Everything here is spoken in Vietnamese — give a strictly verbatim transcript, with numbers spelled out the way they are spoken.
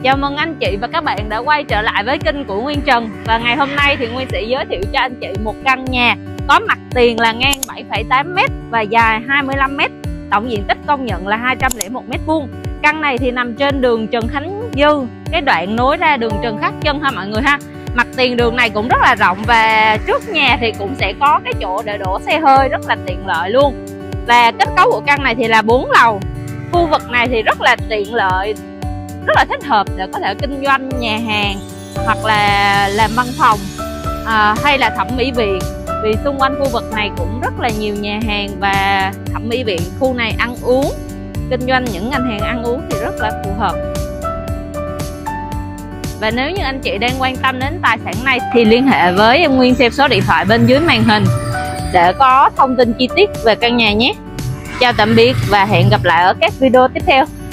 Chào mừng anh chị và các bạn đã quay trở lại với kênh của Nguyên Trần. Và ngày hôm nay thì Nguyên sẽ giới thiệu cho anh chị một căn nhà có mặt tiền là ngang bảy phẩy tám mét và dài hai mươi lăm mét. Tổng diện tích công nhận là hai trăm lẻ một mét vuông. Căn này thì nằm trên đường Trần Khánh Dư, cái đoạn nối ra đường Trần Khắc Trân ha mọi người ha. Mặt tiền đường này cũng rất là rộng và trước nhà thì cũng sẽ có cái chỗ để đổ xe hơi rất là tiện lợi luôn. Và kết cấu của căn này thì là bốn lầu. Khu vực này thì rất là tiện lợi, rất là thích hợp để có thể kinh doanh nhà hàng hoặc là làm văn phòng à, hay là thẩm mỹ viện. Vì xung quanh khu vực này cũng rất là nhiều nhà hàng và thẩm mỹ viện. Khu này ăn uống, kinh doanh những ngành hàng ăn uống thì rất là phù hợp. Và nếu như anh chị đang quan tâm đến tài sản này thì liên hệ với em Nguyên theo số điện thoại bên dưới màn hình để có thông tin chi tiết về căn nhà nhé. Chào tạm biệt và hẹn gặp lại ở các video tiếp theo.